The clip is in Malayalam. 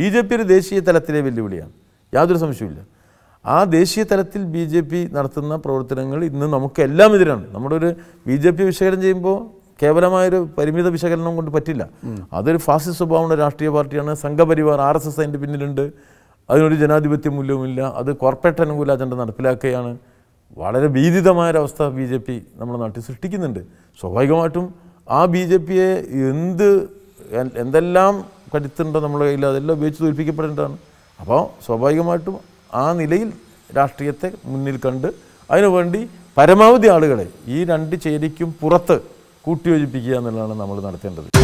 BJP ഒരു ദേശീയ തലത്തിലെ വെല്ലുവിളിയാണ്, യാതൊരു സംശയവുമില്ല. ആ ദേശീയ തലത്തിൽ BJP നടത്തുന്ന പ്രവർത്തനങ്ങൾ ഇന്ന് നമുക്കെല്ലാം എതിരാണ്. നമ്മുടെ ഒരു BJP വിശകലനം ചെയ്യുമ്പോൾ കേവലമായൊരു പരിമിത വിശകലനം കൊണ്ട് പറ്റില്ല. അതൊരു ഫാസിസ്റ്റ് സ്വഭാവമുള്ള രാഷ്ട്രീയ പാർട്ടിയാണ്. സംഘപരിവാർ RSS അതിൻ്റെ പിന്നിലുണ്ട്. അതിനൊരു ജനാധിപത്യ മൂല്യവുമില്ല. അത് കോർപ്പറേറ്റ് അനുകൂല അജണ്ട നടപ്പിലാക്കുകയാണ്. വളരെ ഭീതിതമായൊരവസ്ഥ BJP നമ്മുടെ നാട്ടിൽ സൃഷ്ടിക്കുന്നുണ്ട്. സ്വാഭാവികമായിട്ടും ആ BJPയെ എന്തെല്ലാം കരുത്തുണ്ടോ നമ്മുടെ കയ്യിൽ അതെല്ലാം ഉപയോഗിച്ച് തോൽപ്പിക്കപ്പെടേണ്ടതാണ്. അപ്പോൾ സ്വാഭാവികമായിട്ടും ആ നിലയിൽ രാഷ്ട്രീയത്തെ മുന്നിൽ കണ്ട് അതിനുവേണ്ടി പരമാവധി ആളുകളെ ഈ രണ്ട് ചേരിക്കും പുറത്ത് കൂട്ടിയോജിപ്പിക്കുക എന്നുള്ളതാണ് നമ്മൾ നടത്തേണ്ടത്.